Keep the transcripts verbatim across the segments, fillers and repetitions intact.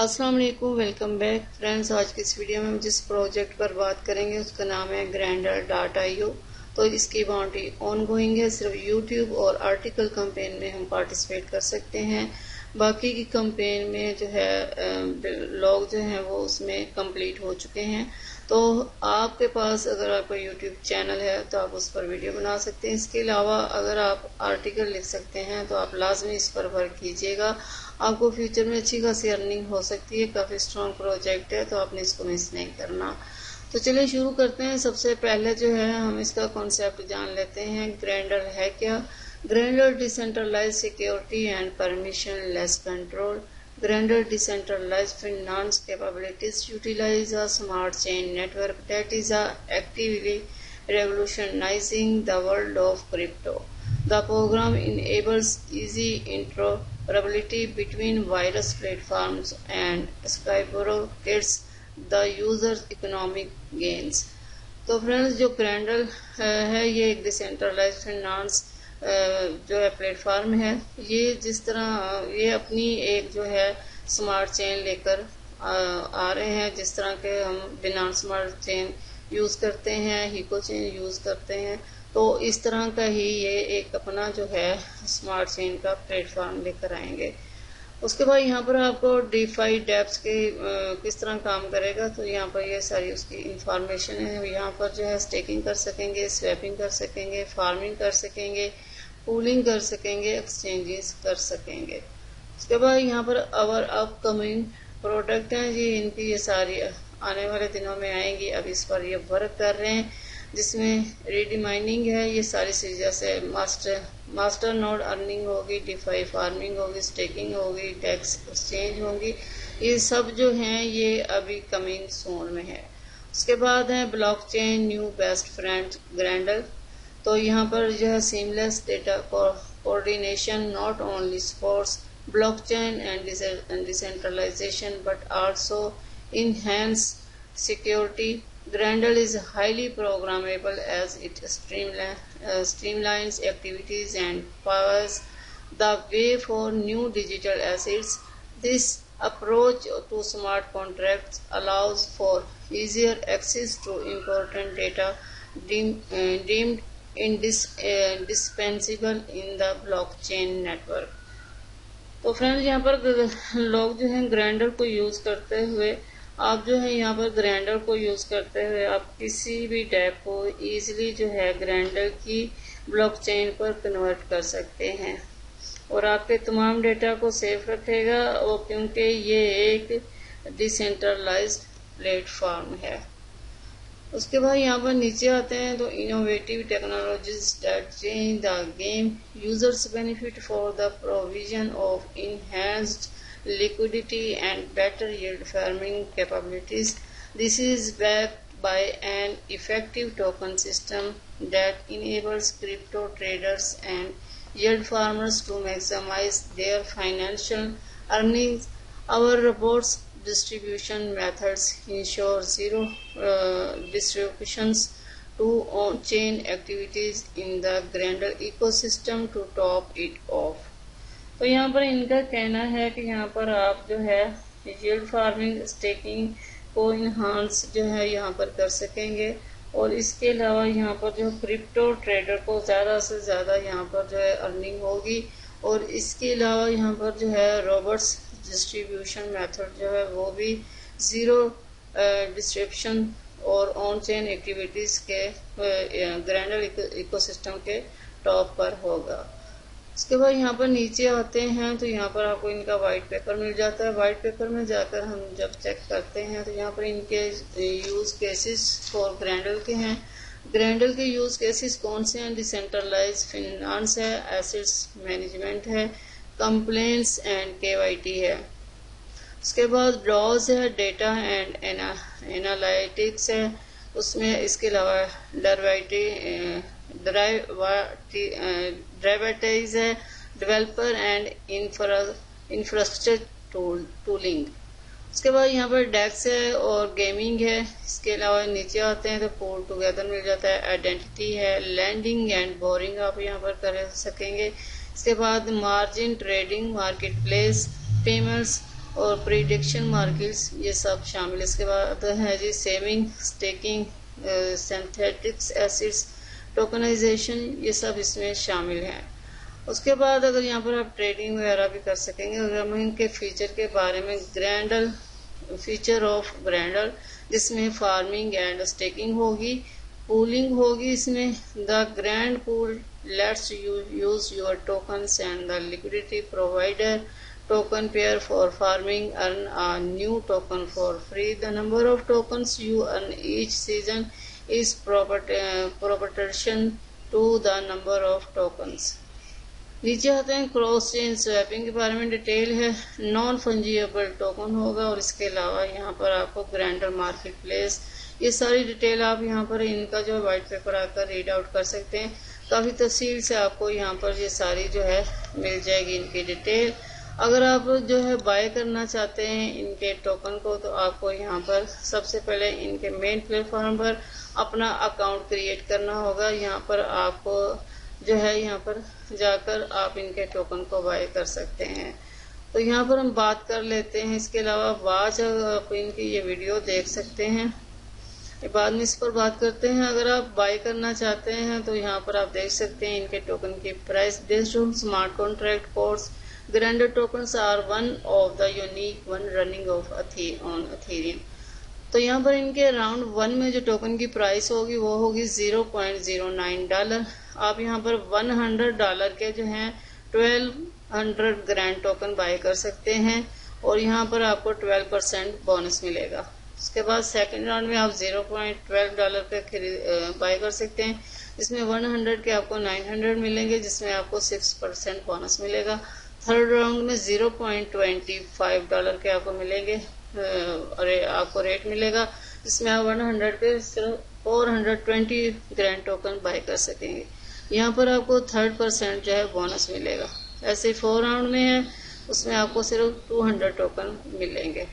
अस्सलाम वालेकुम, welcome back friends. आज की इस वीडियो में हम जिस प्रोजेक्ट पर बात करेंगे उसका नाम है ग्रैंडल डॉट आई ओ। तो इसकी बाउंड्री ऑन गोइंग है, सिर्फ यूट्यूब और आर्टिकल कैंपेन में हम पार्टिसिपेट कर सकते हैं। बाकी की कैंपेन में जो है लोग जो हैं वो उसमें कंप्लीट हो चुके हैं। तो आपके पास अगर आपका यूट्यूब चैनल है तो आप उस पर वीडियो बना सकते हैं। इसके अलावा अगर आप आर्टिकल लिख सकते हैं तो आप लाजमी इस पर वर्क कीजिएगा, आपको फ्यूचर में अच्छी खासी अर्निंग हो सकती है। काफ़ी स्ट्रॉन्ग प्रोजेक्ट है तो आपने इसको मिस नहीं करना। तो चलिए शुरू करते हैं। सबसे पहले जो है हम इसका कॉन्सेप्ट जान लेते हैं। ग्रैंडल है क्या? Grandel decentralize security and permissionless control. Grandel decentralized finance capabilities utilize a smart chain network that is actively revolutionizing the world of crypto. The program enables easy interoperability between various platforms and skyrockets the user's economic gains. तो friends, जो Grandel है ये एक decentralise finance जो है platform है। ये जिस तरह ये अपनी एक जो है स्मार्ट चेन लेकर आ रहे हैं, जिस तरह के हम बिनान स्मार्ट चेन यूज़ करते हैं, हीको चेन यूज़ करते हैं, तो इस तरह का ही ये एक अपना जो है स्मार्ट चेन का प्लेटफॉर्म लेकर आएंगे। उसके बाद यहाँ पर आपको डीफाई डेप्स के आ, किस तरह काम करेगा, तो यहाँ पर ये सारी उसकी इंफॉर्मेशन है। यहाँ पर जो है स्टेकिंग कर सकेंगे, स्वैपिंग कर सकेंगे, फार्मिंग कर सकेंगे, पूलिंग कर सकेंगे, एक्सचेंजेस कर सकेंगे। उसके बाद यहाँ पर अवर अपकमिंग प्रोडक्ट हैं जी, इनकी ये सारी आने वाले दिनों में आएंगी। अब इस पर ये वर्क कर रहे हैं, जिसमें रिडिमाइनिंग है। ये सारी चीज़ जैसे मास्टर मास्टर नोड अर्निंग होगी, डिफाई फार्मिंग होगी, स्टेकिंग होगी, टैक्स एक्सचेंज होंगी। ये सब जो हैं ये अभी कमिंग सून में है। उसके बाद है blockchain new best friend Grandel. तो यहाँ पर जो है seamless data coordination not only supports blockchain and decentralization but also enhance security. Grandel is highly programmable as it streamline, uh, streamlines activities and paves the way for new digital assets. This approach to smart contracts allows for easier access to important data deemed, uh, deemed indispensable in the blockchain network. तो friends, यहाँ पर लोग जो हैं ग्रैंडल को use करते हुए आप जो है यहाँ पर ग्रैंडल को यूज़ करते हुए आप किसी भी डेप को ईजिली जो है ग्रैंडल की ब्लॉकचेन पर कन्वर्ट कर सकते हैं और आपके तमाम डेटा को सेफ रखेगा, और क्योंकि ये एक डिसेंट्रलाइज्ड प्लेटफॉर्म है। उसके बाद यहाँ पर नीचे आते हैं तो innovative technologies that change the game, users benefit for the provision of enhanced liquidity and better yield farming capabilities. This is backed by an effective token system that enables crypto traders and yield farmers to maximize their financial earnings. Our reports distribution methods ensure zero uh, disruptions to on-chain activities in the Grandel ecosystem to top it off. तो यहाँ पर इनका कहना है कि यहाँ पर आप जो है yield farming, staking को इन्हांस जो है यहाँ पर कर सकेंगे, और इसके अलावा यहाँ पर जो क्रिप्टो ट्रेडर को ज़्यादा से ज़्यादा यहाँ पर जो है अर्निंग होगी, और इसके अलावा यहाँ पर जो है रॉबर्ट्स डिस्ट्रीब्यूशन मेथड जो है वो भी ज़ीरो डिस्ट्रिप्शन और ऑन चेन एक्टिविटीज़ के ग्रैंडल इकोसिस्टम के टॉप पर होगा। उसके बाद यहाँ पर नीचे आते हैं तो यहाँ पर आपको इनका वाइट पेपर मिल जाता है। वाइट पेपर में जाकर हम जब चेक करते हैं तो यहाँ पर इनके यूज़ केसेस फॉर ग्रैंडल के हैं। ग्रैंडल के यूज़ केसेस कौन से हैं? डिसेंट्रलाइज फिनांस है, एसेट्स मैनेजमेंट है, कंप्लेंट्स एंड केवाईटी है। उसके बाद डॉज है, डेटा एंड एनालिटिक्स है। उसमें इसके अलावा डेरिवेटिव्स है, डेवलपर एंड इंफ्रास्ट्रक्चर टूलिंग। उसके बाद यहाँ पर डेक्स है और गेमिंग है। इसके अलावा नीचे आते हैं तो पूल टुगेदर मिल जाता है, आइडेंटिटी है, लैंडिंग एंड बोरिंग आप यहाँ पर कर सकेंगे। इसके बाद margin trading, market place, payments, और प्रिडिक्शन मार्केट्स, ये सब शामिल। इसके बाद है जी saving, staking, synthetics assets, tokenization, ये सब इसमें शामिल हैं। उसके बाद अगर यहाँ पर आप ट्रेडिंग वगैरह भी कर सकेंगे। अगर हम इनके फीचर के बारे में, ग्रैंडल, फीचर ऑफ ग्रैंडल, जिसमें फार्मिंग एंड स्टेकिंग होगी, पूलिंग होगी इसमें। The grand pool lets you use your tokens and the liquidity provider token pair for farming, earn a new token for free. The number of tokens you earn each season is proportional to the number of tokens. नीचे आते हैं cross chain swapping के बारे में detail है। Non फंजीएबल token होगा और इसके अलावा यहाँ पर आपको ग्रैंडल मार्केट प्लेस, ये सारी डिटेल आप यहाँ पर इनका जो व्हाइट पेपर आकर रीड आउट कर सकते हैं। काफ़ी तफसील से आपको यहाँ पर ये सारी जो है मिल जाएगी इनकी डिटेल। अगर आप जो है बाय करना चाहते हैं इनके टोकन को, तो आपको यहाँ पर सबसे पहले इनके मेन प्लेटफॉर्म पर अपना अकाउंट क्रिएट करना होगा। यहाँ पर आपको जो है यहाँ पर जाकर आप इनके टोकन को बाय कर सकते हैं। तो यहाँ पर हम बात कर लेते हैं। इसके अलावा वाच, आप इनकी ये वीडियो देख सकते हैं। बाद में इस पर बात करते हैं। अगर आप बाय करना चाहते हैं तो यहाँ पर आप देख सकते हैं इनके टोकन की price based on smart contract codes. Grandel tokens are one of the unique one running off on Ethereum. तो यहाँ पर इनके राउंड वन में जो टोकन की प्राइस होगी वो होगी zero point zero nine dollar. आप यहाँ पर सौ डॉलर के जो हैं बारह सौ ग्रैंड टोकन बाय कर सकते हैं और यहाँ पर आपको बारह परसेंट बोनस मिलेगा। उसके बाद सेकंड राउंड में आप zero point one two dollar पे बाय कर सकते हैं, जिसमें सौ के आपको नौ सौ मिलेंगे, जिसमें आपको छह परसेंट बोनस मिलेगा। थर्ड राउंड में zero point two five dollar के आपको मिलेंगे और आपको रेट मिलेगा, जिसमें आप सौ पे सिर्फ चार सौ बीस ग्रैंड टोकन बाय कर सकेंगे। यहाँ पर आपको थर्ड परसेंट जो है बोनस मिलेगा। ऐसे फोर राउंड में है, उसमें आपको सिर्फ दो सौ टोकन मिलेंगे।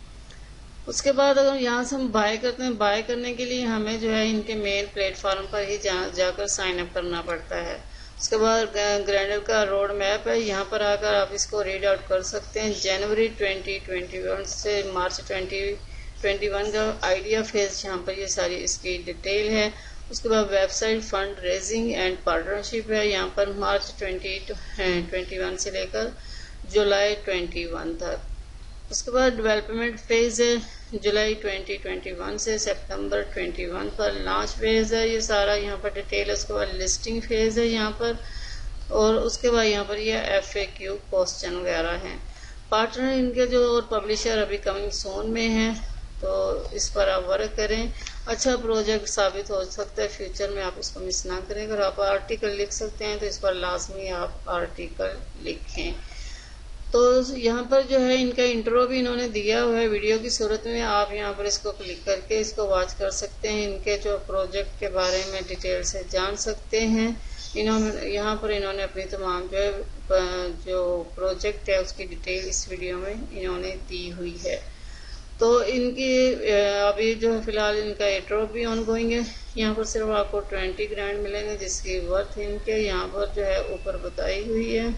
उसके बाद अगर यहाँ से हम बाय करते हैं, बाय करने के लिए हमें जो है इनके मेन प्लेटफॉर्म पर ही जा, जाकर साइन अप करना पड़ता है। उसके बाद ग्रैंडल का रोड मैप है, यहाँ पर आकर आप इसको रीड आउट कर सकते हैं। जनवरी ट्वेंटी ट्वेंटी वन से मार्च ट्वेंटी ट्वेंटी वन का आइडिया फेज, यहाँ पर ये सारी इसकी डिटेल है। उसके बाद website, fund raising and partnership है, यहाँ पर मार्च ट्वेंटी ट्वेंटी वन से लेकर जुलाई ट्वेंटी वन तक। उसके बाद डेवलपमेंट फेज है, जुलाई ट्वेंटी ट्वेंटी वन से सितंबर ट्वेंटी वन पर। लॉन्च फेज है, ये सारा यहाँ पर डिटेल है। उसके बाद लिस्टिंग फेज है यहाँ पर, और उसके बाद यहाँ पर ये एफ ए क्यू क्वेश्चन वगैरह हैं। पार्टनर इनके जो और पब्लिशर अभी कमिंग सून में हैं, तो इस पर आप वर्क करें। अच्छा प्रोजेक्ट साबित हो सकता है फ्यूचर में, आप इसको मिस ना करें। अगर आप आर्टिकल लिख सकते हैं तो इस पर लाजमी आप आर्टिकल लिखें। तो यहाँ पर जो है इनका इंट्रो भी इन्होंने दिया हुआ है वीडियो की सूरत में, आप यहाँ पर इसको क्लिक करके इसको वॉच कर सकते हैं। इनके जो प्रोजेक्ट के बारे में डिटेल से जान सकते हैं। इन्होंने यहाँ पर इन्होंने अपनी तमाम जो है जो प्रोजेक्ट है उसकी डिटेल इस वीडियो में इन्होंने दी हुई है। तो इनकी अभी जो है फिलहाल इनका एड्रॉप भी ऑन गोइंग है। यहाँ पर सिर्फ आपको ट्वेंटी ग्रैंड मिलेंगे, जिसकी वर्थ इनके यहाँ पर जो है ऊपर बताई हुई है।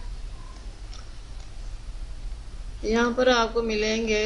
यहाँ पर आपको मिलेंगे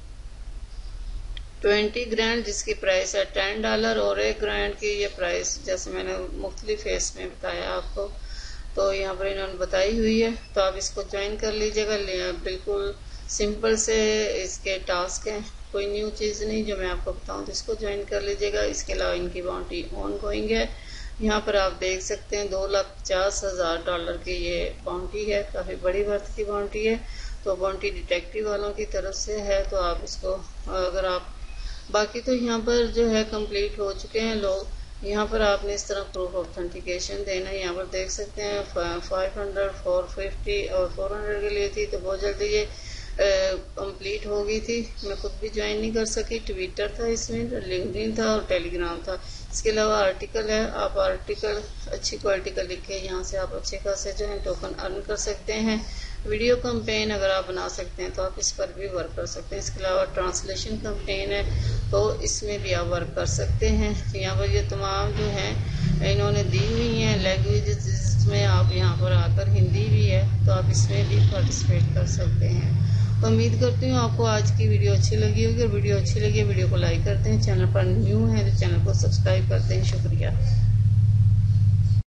ट्वेंटी ग्रैंड, जिसकी प्राइस है टेन डॉलर, और एक ग्रैंड की ये प्राइस जैसे मैंने मुख्तलिफ फेस में बताया आपको, तो यहाँ पर इन्होंने बताई हुई है। तो आप इसको ज्वाइन कर लीजिएगा। बिल्कुल सिंपल से इसके टास्क हैं, कोई न्यू चीज़ नहीं जो मैं आपको बताऊँ, तो इसको ज्वाइन कर लीजिएगा। इसके अलावा इनकी बाउंटी ऑन गोइंग है। यहाँ पर आप देख सकते हैं दो लाख पचास हज़ार डॉलर की ये बाउंटी है, काफ़ी बड़ी वर्थ की बाउंटी है। तो बाउंटी डिटेक्टिव वालों की तरफ से है, तो आप इसको अगर आप बाकी तो यहाँ पर जो है कंप्लीट हो चुके हैं लोग। यहाँ पर आपने इस तरह प्रूफ ऑथेंटिकेशन देना है। यहाँ पर देख सकते हैं फाइव हंड्रेड, फोर फिफ्टी और फोर हंड्रेड के लिए थी, तो बहुत जल्दी ये कंप्लीट हो गई थी। मैं खुद भी ज्वाइन नहीं कर सकी। ट्विटर था इसमें, लिंक्डइन था और टेलीग्राम था। इसके अलावा आर्टिकल है, आप आर्टिकल अच्छी क्वालिटी का लिखे, यहाँ से आप अच्छे खासे जो है टोकन अर्न कर सकते हैं। वीडियो कैंपेन अगर आप बना सकते हैं तो आप इस पर भी वर्क कर सकते हैं। इसके अलावा ट्रांसलेशन कैंपेन है, तो इसमें भी आप वर्क कर सकते हैं। यहाँ पर ये तमाम जो हैं इन्होंने दी हुई हैं लैंग्वेजेस, जिसमें आप यहाँ पर आकर हिंदी भी है, तो आप इसमें भी पार्टिसिपेट कर सकते हैं। तो उम्मीद करती हूँ आपको आज की वीडियो अच्छी लगी होगी, और वीडियो अच्छी लगी वीडियो को लाइक करते हैं, चैनल पर न्यू है तो चैनल को सब्सक्राइब करते हैं। शुक्रिया।